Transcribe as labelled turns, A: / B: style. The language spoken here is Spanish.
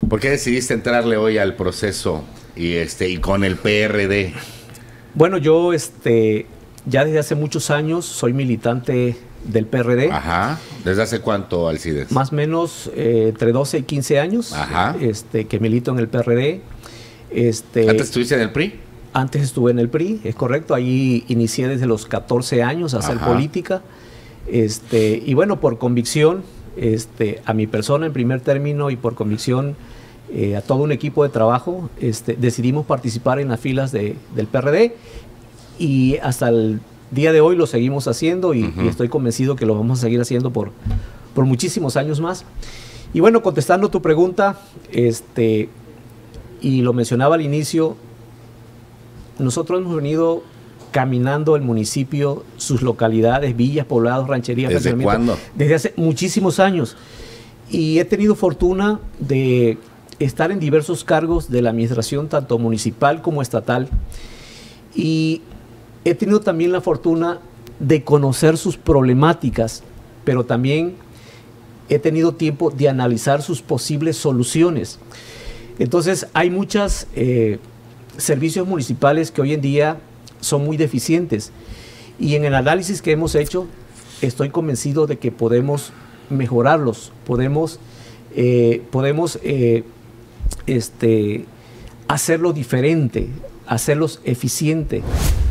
A: ¿Por qué decidiste entrarle hoy al proceso y con el PRD?
B: Bueno, yo ya desde hace muchos años soy militante del PRD.
A: Ajá. ¿Desde hace cuánto, Alcides?
B: Más o menos entre 12 y 15 años.
A: Ajá.
B: Que milito en el PRD.
A: ¿Antes estuviste en el PRI?
B: Antes estuve en el PRI, es correcto. Ahí inicié desde los 14 años a hacer política. Y bueno, por convicción, a mi persona en primer término y por convicción a todo un equipo de trabajo, decidimos participar en las filas del PRD y hasta el día de hoy lo seguimos haciendo y estoy convencido que lo vamos a seguir haciendo por muchísimos años más. Y bueno, contestando tu pregunta, y lo mencionaba al inicio, nosotros hemos venido caminando el municipio, sus localidades, villas, poblados, rancherías.
A: ¿Desde cuándo?
B: Desde hace muchísimos años. Y he tenido fortuna de estar en diversos cargos de la administración, tanto municipal como estatal. Y he tenido también la fortuna de conocer sus problemáticas, pero también he tenido tiempo de analizar sus posibles soluciones. Entonces, hay muchos servicios municipales que hoy en día son muy deficientes. Y en el análisis que hemos hecho, estoy convencido de que podemos mejorarlos, podemos hacerlo diferente, hacerlos eficientes.